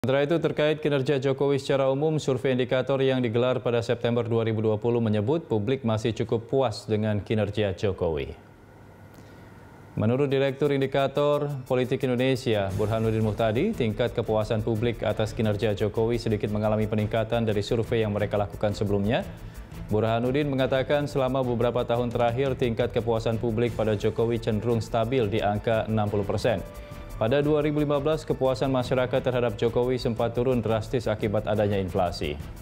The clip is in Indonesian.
Sementara itu terkait kinerja Jokowi secara umum, survei indikator yang digelar pada September 2020 menyebut publik masih cukup puas dengan kinerja Jokowi. Menurut Direktur Indikator Politik Indonesia, Burhanuddin Muhtadi, tingkat kepuasan publik atas kinerja Jokowi sedikit mengalami peningkatan dari survei yang mereka lakukan sebelumnya. Burhanuddin mengatakan selama beberapa tahun terakhir tingkat kepuasan publik pada Jokowi cenderung stabil di angka 60%. Pada 2015, kepuasan masyarakat terhadap Jokowi sempat turun drastis akibat adanya inflasi.